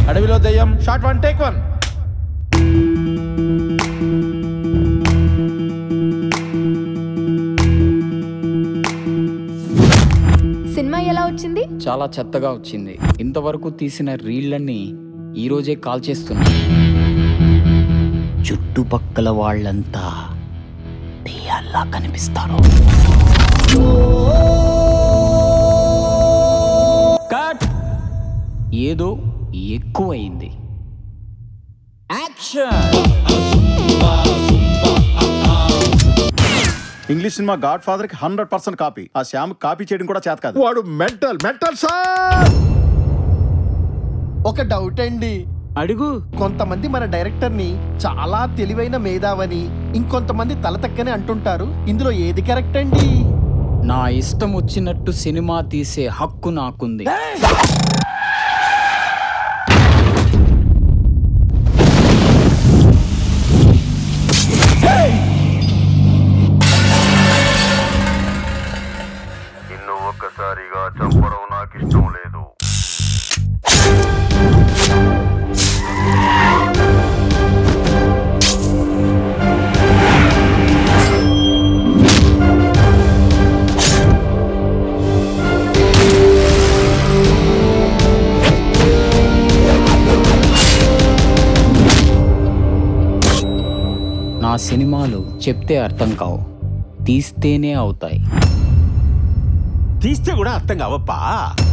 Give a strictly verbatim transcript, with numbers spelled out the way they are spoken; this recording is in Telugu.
అడవిలో దయ్యం shot one take one. Cinema ఎలా వచ్చింది? చాలా చెత్తగా వచ్చింది. ఇంతవరకు తీసిన రీళ్లన్నీ ఈ రోజే కాల్ చేస్తున్నా. చుట్టుపక్కల వాళ్ళంతా దెయ్యాల్లా కనిపిస్తారు. కట్. ఏదో ఎక్కువైంది. Action. English cinema Godfather కి హండ్రెడ్ పర్సెంట్ కాపీ. ఆ శ్యామ్ కాపీ చేయడం కూడా చేత కాదు. వాడు మెంటల్ మెంటల్ సార్. ఒక డౌట్ అండి, అడుగు. కొంతమంది మన డైరెక్టర్ ని చాలా తెలివైన మేధావని, ఇంకొంతమంది తలతక్కని అంటుంటారు. ఇందులో ఏది కరెక్ట్ అండి? నా ఇష్టం వచ్చినట్టు సినిమా తీసే హక్కు నాకుంది. నిన్ను ఒక్కసారిగా చంపడం నాకు ఇష్టం లేదు. నా సినిమాలు చెప్తే అర్థం కావు, తీస్తేనే అవుతాయి. తీస్తే కూడా అర్థం కావప్పా.